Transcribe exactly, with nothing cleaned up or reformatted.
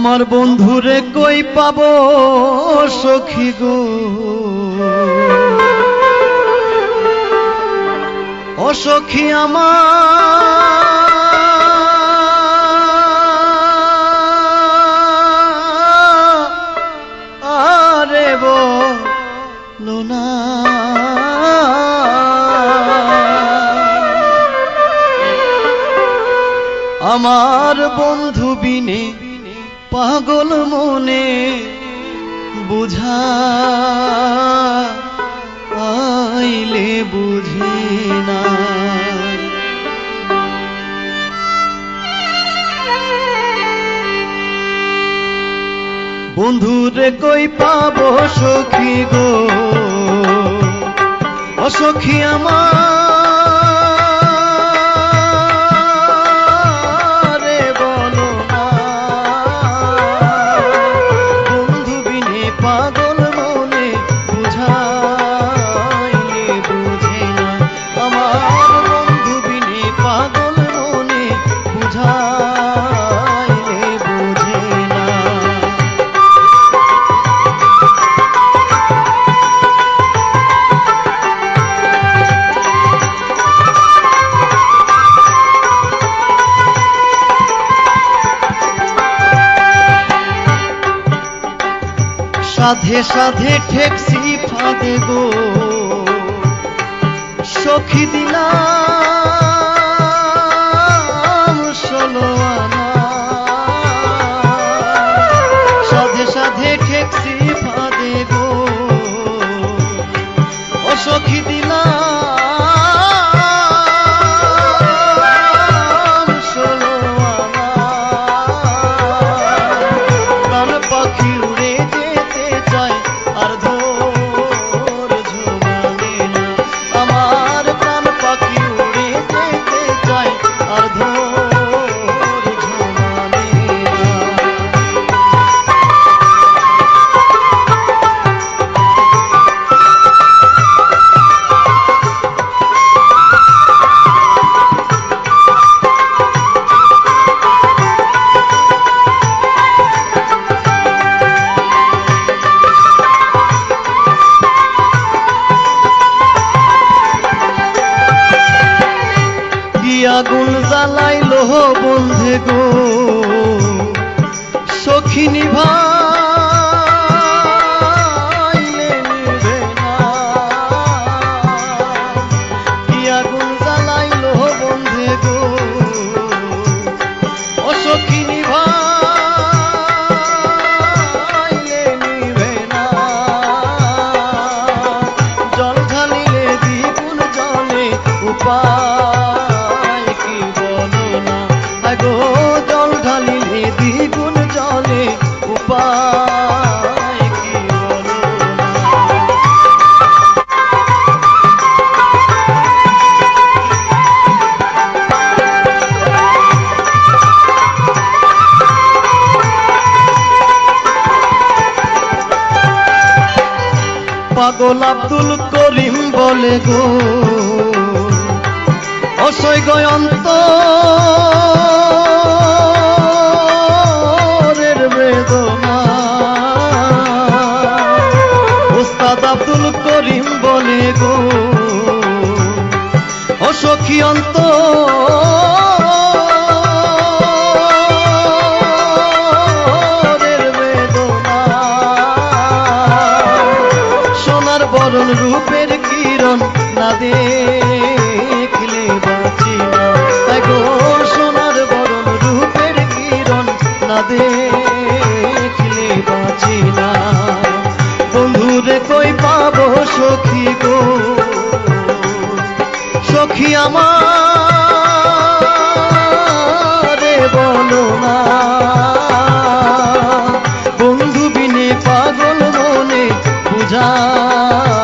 আমার বন্ধুরে কই পাবো সখী গো, ও সখী আমার আরে বলো না, আমার বন্ধু বিনে পাগল মনে বুঝা আইলে বুঝি না। বন্ধুরে কই পাবো সখী গো, ও সখী আমার সাধে সাধে ঠেকছি ফাঁদে গো, সখী দিলাম ষোলো আনা। সাধে সাধে ঠেকছি ফাঁদে গো, ও সখী দিলাম ষোলো আনা। প্রাণ পাখি উড়ে যেতে চায় আর ধর ঝুমানে না, আমার প্রাণ পাখি উড়ে যেতে চায় আর ধর ঝুমানে না। আগুন জ্বালাইলো বন্ধে গো, সখী নিভাইলে নিভে না। কি আগুন জ্বালাইলো বন্ধে গো, ও সখী নিভাইলে নিভে না। জল ঢালিলে দ্বিগুণ জলে উপায় গো, জল ঢালিলে দ্বিগুণ জলে উপায় কি বলো না। পাগল আব্দুল করিম বলে গো, অসয় গয়ন্ত বেদনা। উস্তাদ আব্দুল করিম বলে গো, ও সখী অন্তরের বেদনা। সোনার বরণ রূপের কিরণ না দেখলে বাঁচি না গো, সোনার বরণ রূপের কিরণ না দেখলে বাঁচি না। বন্ধুরে কই পাবো সখী গো, সখী আমার বলো না। বন্ধু বিনে পাগল মনে বুঝা